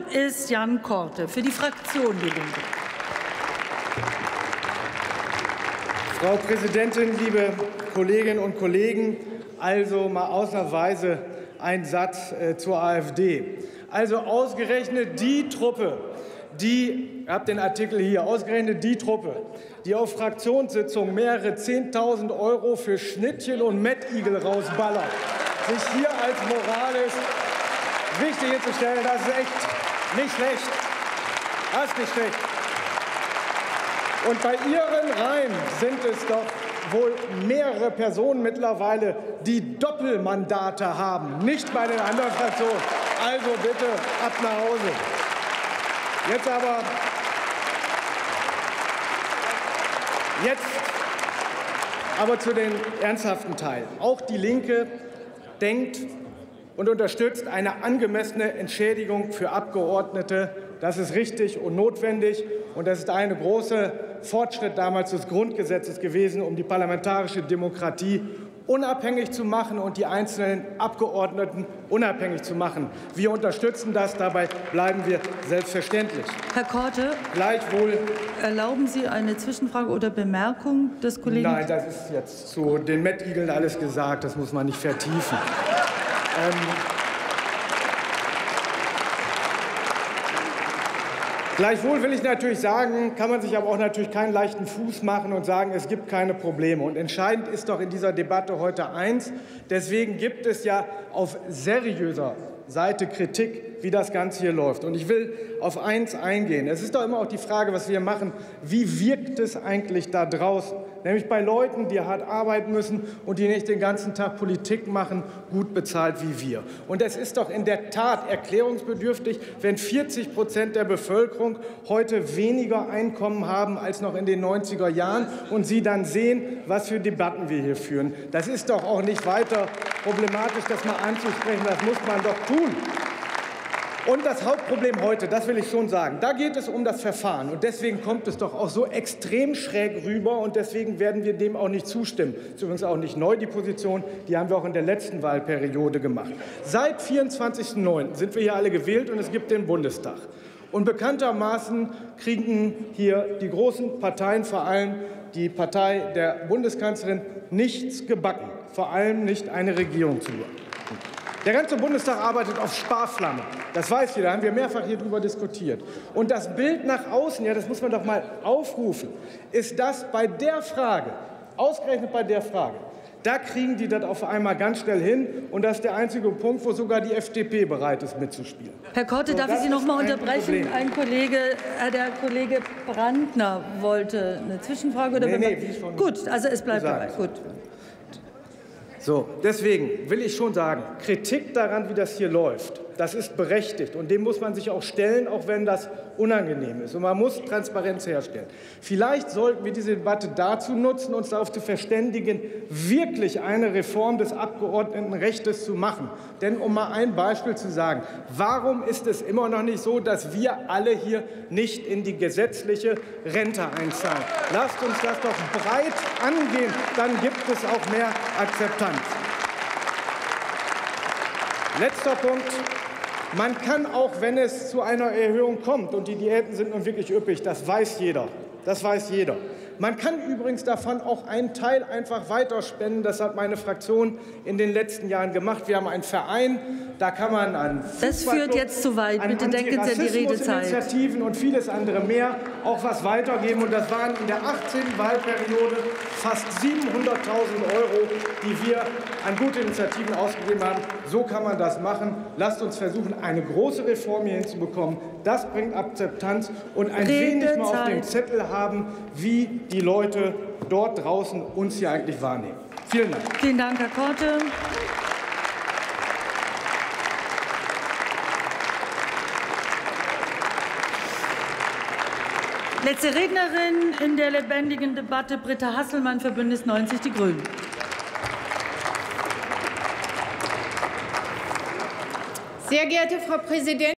ist Jan Korte für die Fraktion Die Linke. Frau Präsidentin, liebe Kolleginnen und Kollegen! Also mal ausnahmsweise ein Satz zur AfD. Also ausgerechnet die Truppe, ich habe den Artikel hier, ausgerechnet die Truppe, die auf Fraktionssitzungen mehrere 10.000 € für Schnittchen und Mettigel rausballert, sich hier als moralisch wichtig hinzustellen, das ist echt nicht schlecht. Das ist nicht schlecht. Und bei Ihren Reihen sind es doch wohl mehrere Personen mittlerweile, die Doppelmandate haben, nicht bei den anderen Fraktionen. Also bitte ab nach Hause. Jetzt aber zu den ernsthaften Teilen. Auch die Linke denkt und unterstützt eine angemessene Entschädigung für Abgeordnete. Das ist richtig und notwendig. Und das ist ein großer Fortschritt damals des Grundgesetzes gewesen, um die parlamentarische Demokratie unabhängig zu machen und die einzelnen Abgeordneten unabhängig zu machen. Wir unterstützen das. Dabei bleiben wir selbstverständlich. Herr Korte, gleichwohl erlauben Sie eine Zwischenfrage oder Bemerkung des Kollegen? Nein, das ist jetzt zu den Mettigeln alles gesagt. Das muss man nicht vertiefen. Gleichwohl will ich natürlich sagen, kann man sich aber auch natürlich keinen leichten Fuß machen und sagen, es gibt keine Probleme. Und entscheidend ist doch in dieser Debatte heute eins. Deswegen gibt es ja auf seriöser Seite Kritik, wie das Ganze hier läuft. Und ich will auf eins eingehen. Es ist doch immer auch die Frage, was wir machen, wie wirkt es eigentlich da draußen? Nämlich bei Leuten, die hart arbeiten müssen und die nicht den ganzen Tag Politik machen, gut bezahlt wie wir. Und es ist doch in der Tat erklärungsbedürftig, wenn 40% der Bevölkerung heute weniger Einkommen haben als noch in den 90er Jahren und Sie dann sehen, was für Debatten wir hier führen. Das ist doch auch nicht weiter problematisch, das mal anzusprechen. Das muss man doch tun. Und das Hauptproblem heute, das will ich schon sagen, da geht es um das Verfahren. Und deswegen kommt es doch auch so extrem schräg rüber. Und deswegen werden wir dem auch nicht zustimmen. Das ist übrigens auch nicht neu, die Position. Die haben wir auch in der letzten Wahlperiode gemacht. Seit 24.09. sind wir hier alle gewählt und es gibt den Bundestag. Und bekanntermaßen kriegen hier die großen Parteien, vor allem die Partei der Bundeskanzlerin, nichts gebacken. Vor allem nicht eine Regierung zu machen. Der ganze Bundestag arbeitet auf Sparflamme. Das weiß jeder, da haben wir mehrfach hier drüber diskutiert. Und das Bild nach außen, ja, das muss man doch mal aufrufen, ist das bei der Frage, ausgerechnet bei der Frage, da kriegen die das auf einmal ganz schnell hin. Und das ist der einzige Punkt, wo sogar die FDP bereit ist, mitzuspielen. Herr Korte, darf ich Sie noch mal unterbrechen? Der Kollege Brandner wollte eine Zwischenfrage oder Bemerkung? Gut, also es bleibt dabei. Gut. So, deswegen will ich schon sagen, Kritik daran, wie das hier läuft, das ist berechtigt. Und dem muss man sich auch stellen, auch wenn das unangenehm ist. Und man muss Transparenz herstellen. Vielleicht sollten wir diese Debatte dazu nutzen, uns darauf zu verständigen, wirklich eine Reform des Abgeordnetenrechts zu machen. Denn um mal ein Beispiel zu sagen, warum ist es immer noch nicht so, dass wir alle hier nicht in die gesetzliche Rente einzahlen? Lasst uns das doch breit angehen, dann gibt es auch mehr Akzeptanz. Letzter Punkt. Man kann auch, wenn es zu einer Erhöhung kommt, und die Diäten sind nun wirklich üppig, das weiß jeder. Das weiß jeder. Man kann übrigens davon auch einen Teil einfach weiterspenden. Das hat meine Fraktion in den letzten Jahren gemacht. Wir haben einen Verein, da kann man an das führt jetzt zu weit. Bitte denken Sie an die Redezeit. Initiativen und vieles andere mehr auch was weitergeben. Und das waren in der 18. Wahlperiode fast 700.000 €, die wir an gute Initiativen ausgegeben haben. So kann man das machen. Lasst uns versuchen, eine große Reform hier hinzubekommen. Das bringt Akzeptanz und ein wenig mal auf dem Zettel haben, wie die Leute dort draußen uns hier eigentlich wahrnehmen. Vielen Dank. Vielen Dank, Herr Korte. Letzte Rednerin in der lebendigen Debatte, Britta Hasselmann für Bündnis 90 Die Grünen. Sehr geehrte Frau Präsidentin!